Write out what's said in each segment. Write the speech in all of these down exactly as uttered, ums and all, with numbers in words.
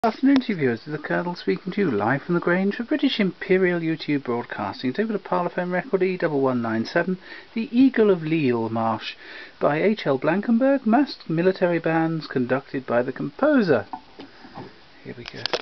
Good afternoon to you viewers, this is the Colonel speaking to you live from the Grange for British Imperial YouTube Broadcasting. It's over the Parlophone record E one one nine seven, The Eagle of Lille March by H L Blankenburg, masked military bands conducted by the composer. Here we go.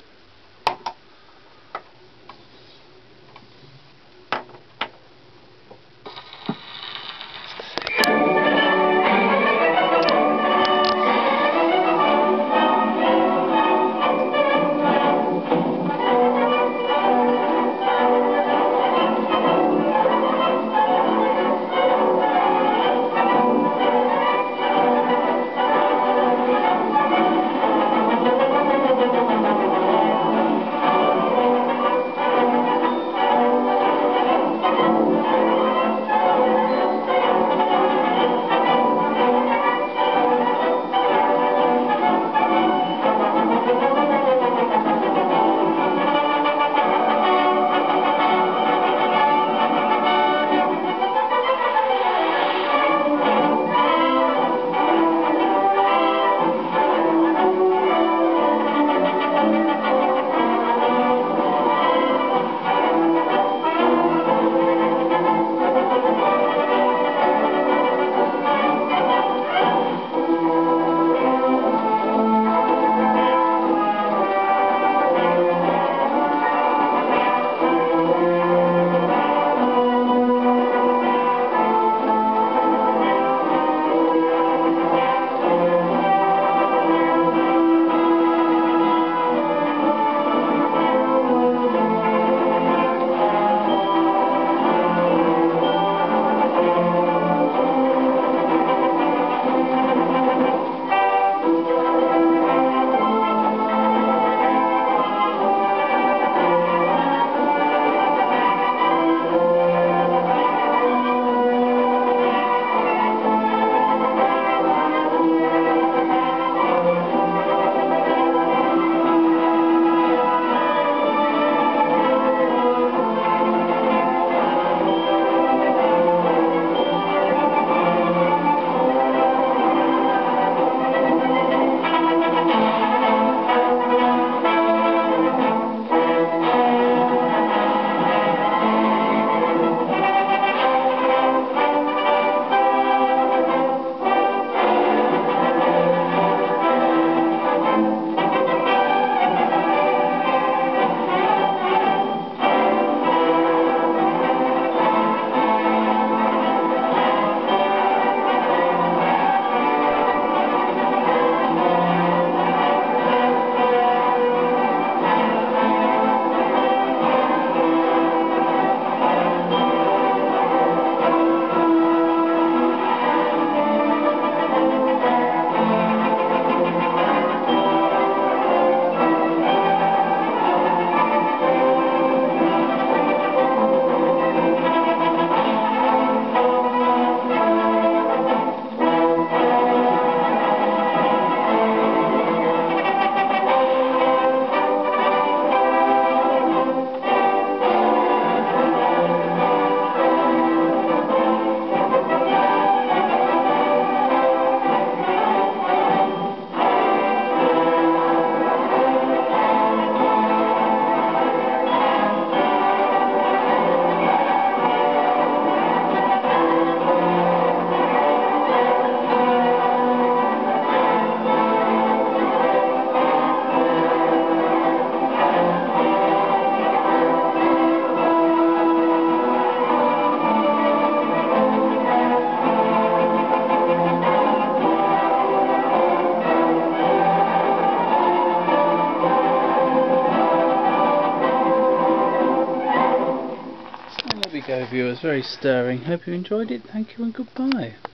There we go viewers, very stirring. Hope you enjoyed it. Thank you and goodbye.